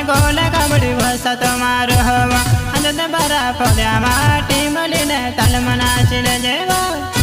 गोल कबड्डी भाषा तुम्हारो हवा अंजन बरा फल्या माटी मलिने ताल मनाचिले जेवा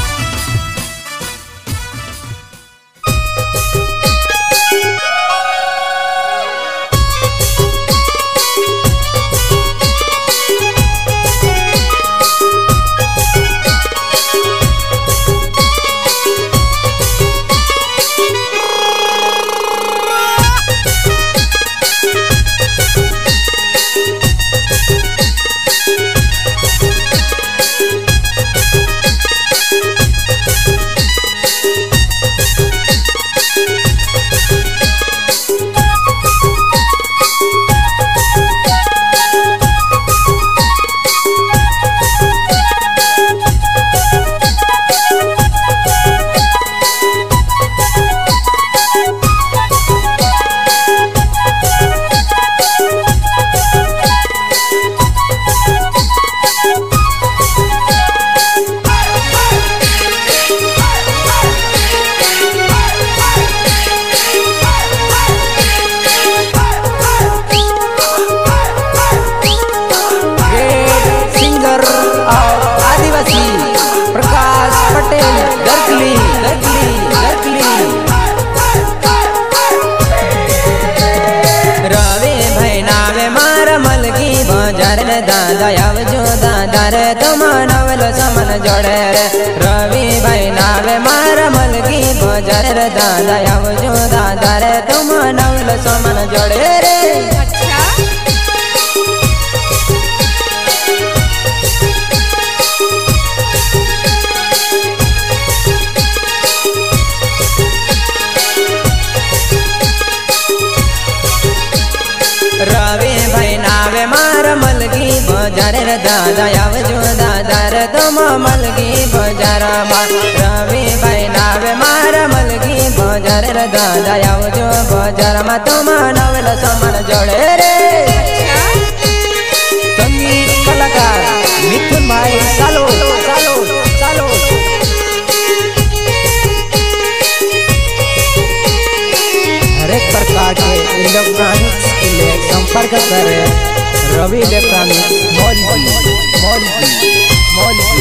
दादा आवजो दादा रे तुम नवल समन जोड़े रे रवि भाई नावे मार मलगी बजार रे दादा आवजो दादा रे तुम नवल समन जोड़े रे रवि भाई नावे मार मलगी बजार रे दादा आवजो दादा रे तुम मलगी बजार मार रवि भाई नावे मार मलगी बजार रे दादा आवजो बजार मा तुम नवल समन जोड़े रे संगीत कलाकार मिथुन भाई सालो सालो सालो हर एक प्रकार के इलेक्ट्रॉनिक्स के लिए संपर्क करें रवि इलेक्ट्रॉनिक्स मौलवी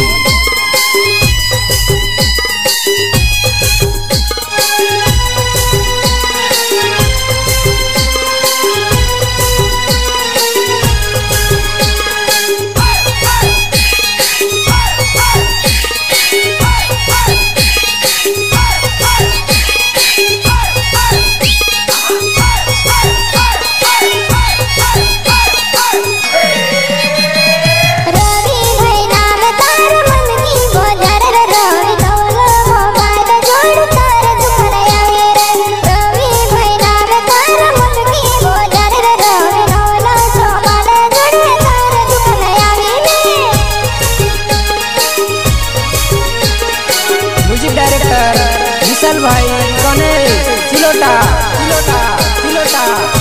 विशाल भाई कौने सिलोटा सिलोटा सिलोटा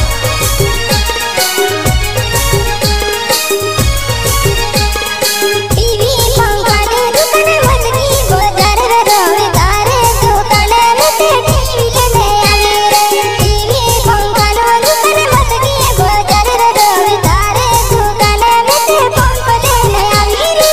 टीवी पंखा दे दुकान मलगी बजार रे रवि तारे दुकान में से टीवी लेने आवे रे टीवी पंखा दे दुकान मलगी बजार रे रवि तारे दुकान में से पंखा लेने आवे रे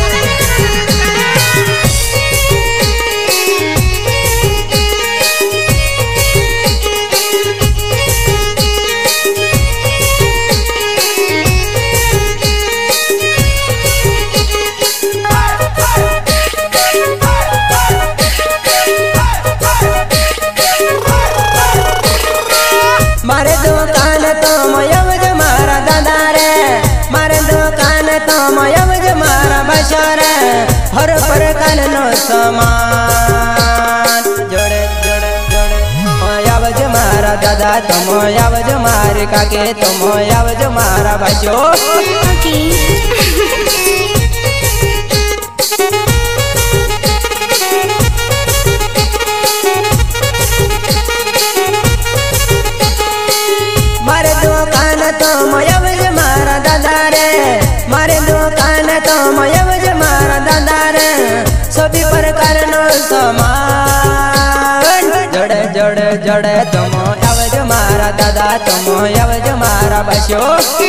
मारे दुकान तो मयवज मारा दादा रे मारे दुकान तो मयवज मारा बशर हर प्रकार नो सामान जोड़े जोड़े जोड़े मयवज मारा दादा तो मयवज मारे काके तो मयवज मारा बशो मारे दुकान तो मयवज मारा दादा रे मारे दुकान तो मयवज मारा दादा रे सभी प्रकार नो सामान जोड़े जोड़े जोड़े तुम आवज मारा दादा तुम अवज मारा बस्यो।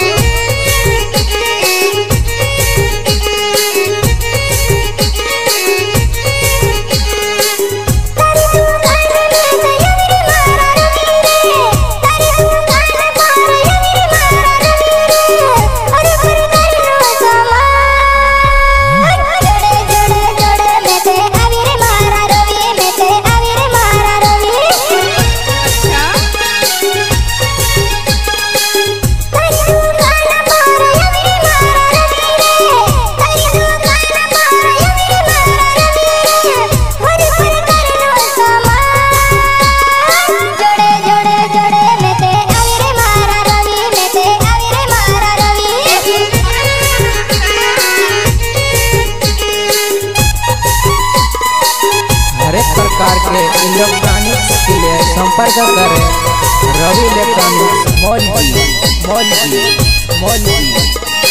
इलेक्ट्रॉनिक्स के लिए संपर्क करें रवि इलेक्ट्रॉनिक्स मौलवी मौलवी मौलवी।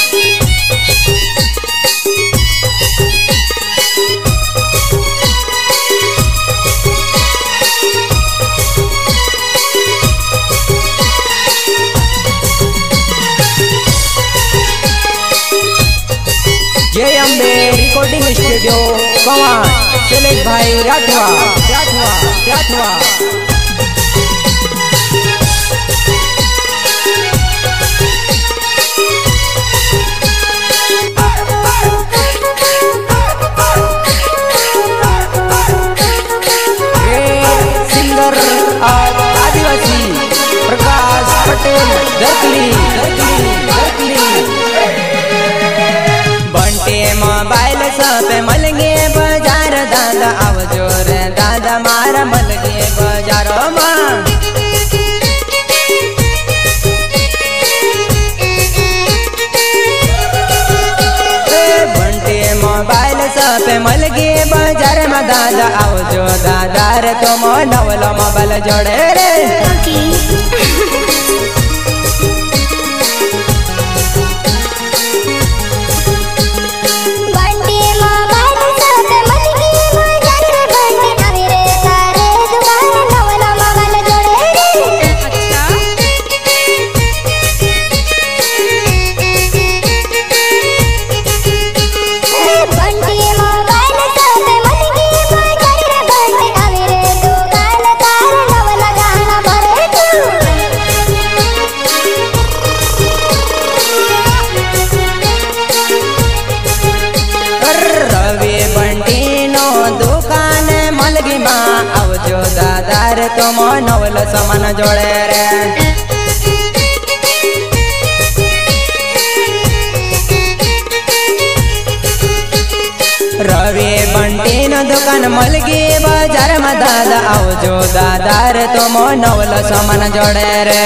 जय अम्बे रिकॉर्डिंग स्टूडियो कवान शैलेश भाई राठवा राठवा राठवा। सिंगर और आदिवासी प्रकाश पटेल दर्कली बंटे मोबाइल सब मलगे बाजार दादा आवजो रे दादा मारा मलगे बाजारो मां। बंटे मोबाइल सब मलगे बाजार में दादा आवजो दादा रे तुम नवलो मोबाइल जोड़े रे। आवजो दादा रे तुम नवल समान जोड़े रे। रवि बंटी न दुकान मलगी बाजार में दादा आवजो दादा रे तुम नवल समान जोड़े रे।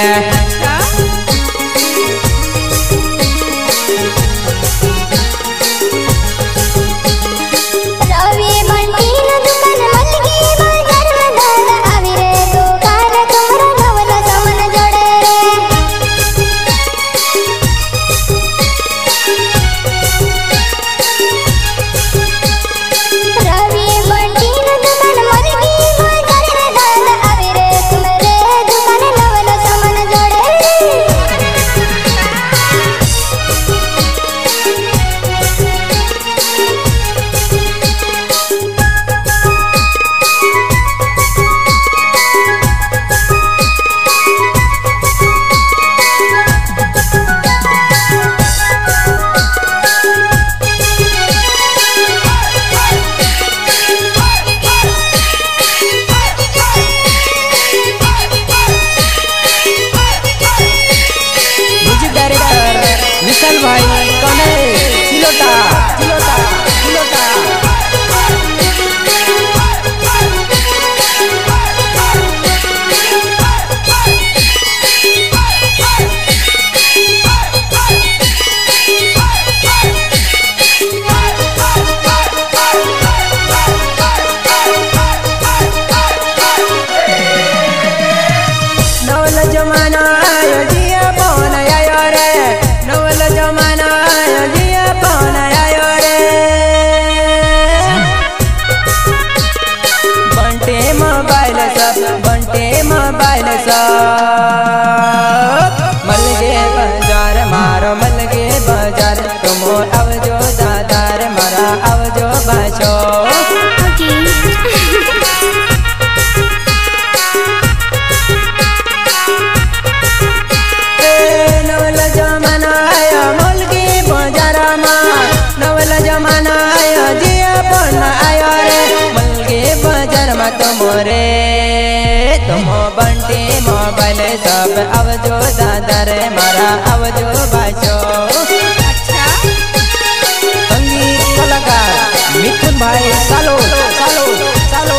बंटे मोबाइल सा सब आवजो दादा रे मारा आवजो बाजो। संगीत कलाकार मिथुन भाई सालो सालो सालो।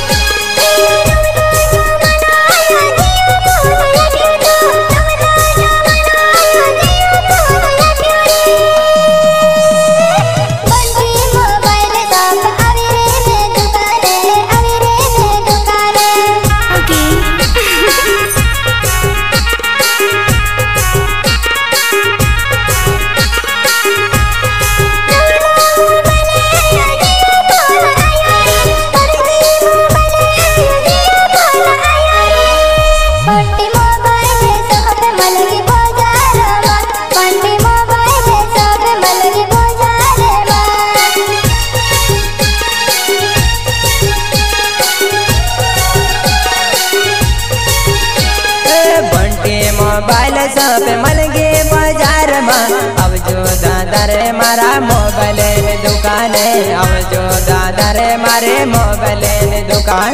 मोबाइल सब मलगे बाजार में आवजो दादा रे मारा मोबाइल दुकान। आवजो दादा रे मारे मोबाइल दुकान।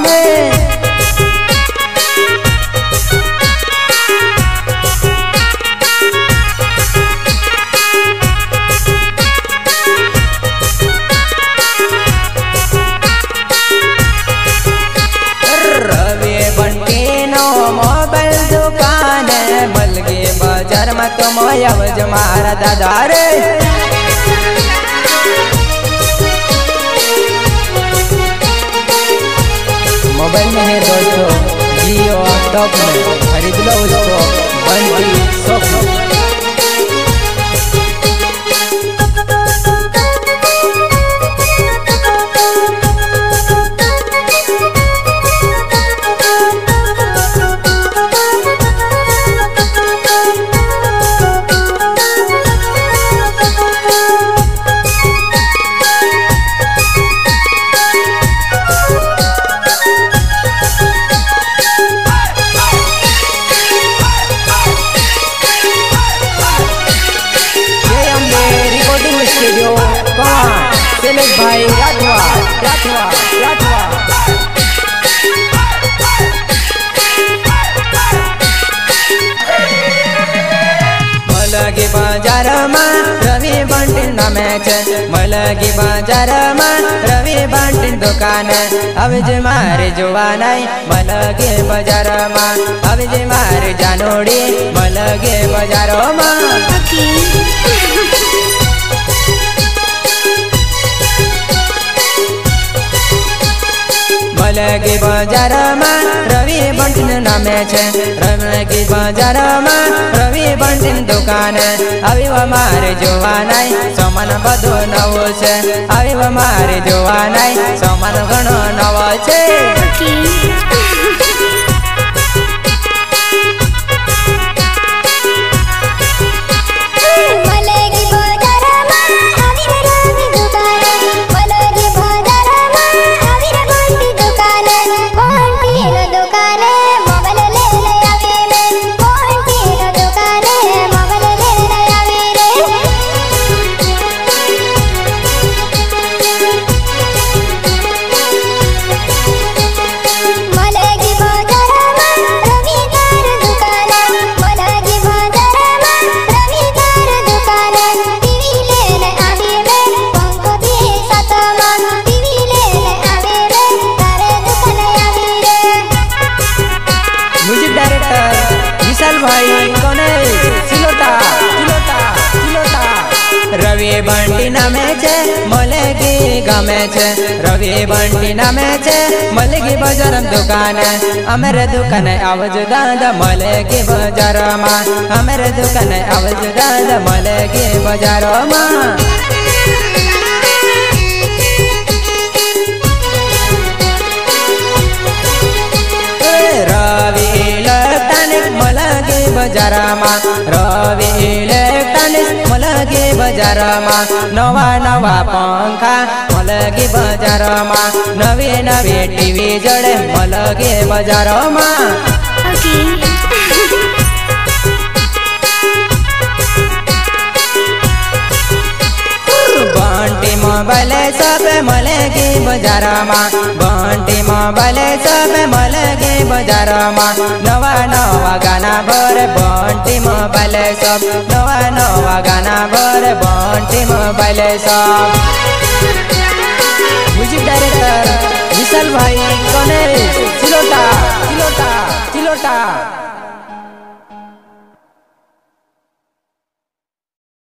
रवि बंटी नो मोबाइल दुकान मलगे बाजार में तो आवज मारा दादा रे। मोबाइल में है दोस्तों जियो टॉप में, खरीद लो उसको बंटी शॉप में। भाई राठवा राठवा राठवा। मलगी बाजार में रवि बंटी नामे छे। मलगी बाजार में रवि बंटी दुकान। आवज मारे जोवा नहीं मलगी बाजार में। आवज मारे जानोड़ी मलगी बाजार में। मलगी बाजार में रवि बंटी नामे छे। मलगी बाजार में रवि बंटी दुकान। अभी मारे जोवा नहीं सामान बधो नवो छे। अभी मारे जोवा नहीं सामान घणो नवो छे। भाई कौन है सिलोटा सिलोटा सिलोटा। रवि बंटी नामे छे मलगी गमे छे। रवि बंटी नामे छे मलगी बाजार दुकान। अमरे दुकान आवज दादा मलगी बाजार में। अमरे दुकान आवज दादा मलगी बाजार में। रवि इलेक्ट्रॉनिक मलगी बाजार में। रवि इलेक्ट्रॉनिक मलगी बाजार में। नवा नवा पंखा मलगी बाजार में। नवी नवी टीवी जड़े मलगी बाजार में। बंटी मोबाइल सब सब मलेगी बाजार में बंटी मोबाइल सब मलेगी बाजार में नवा नवा गाना भर बंटी मोबाइल सब नवा नवा गाना भर बंटी मोबाइल सब। म्यूजिक डायरेक्टर विशाल भाई गणेश चिलोटा चिलोटा चिलोटा।